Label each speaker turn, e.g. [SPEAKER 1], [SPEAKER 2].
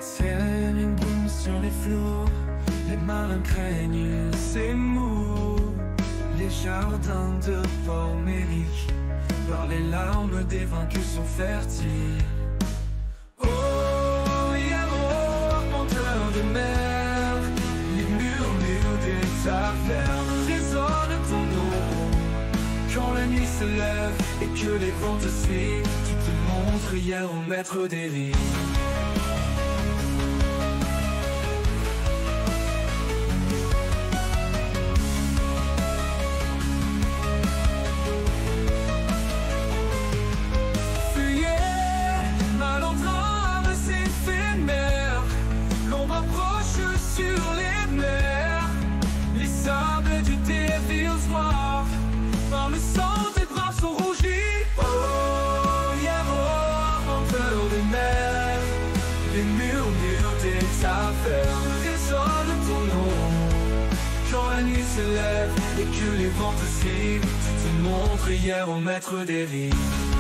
[SPEAKER 1] Sirène boum sur les flots, les marins craignent ces mous. Les jardins de Port-Mérique, par les larmes des vaincus sont fertiles. Oh, Yaro, arpenteur de mer, les murmures des tavernes résonnent ton nom. Quand la nuit se lève et que les vents te suivent, tu te montres hier au maître des rives. Sur les mers, les sables du Devil's War, par le sang des braves sont rougis. Oh, Yaro, arpenteur de mer, les murmures des tavernes résonnent ton nom. Quand la nuit se lève et que les vents te suivent, tu te montres hier au maître des rives.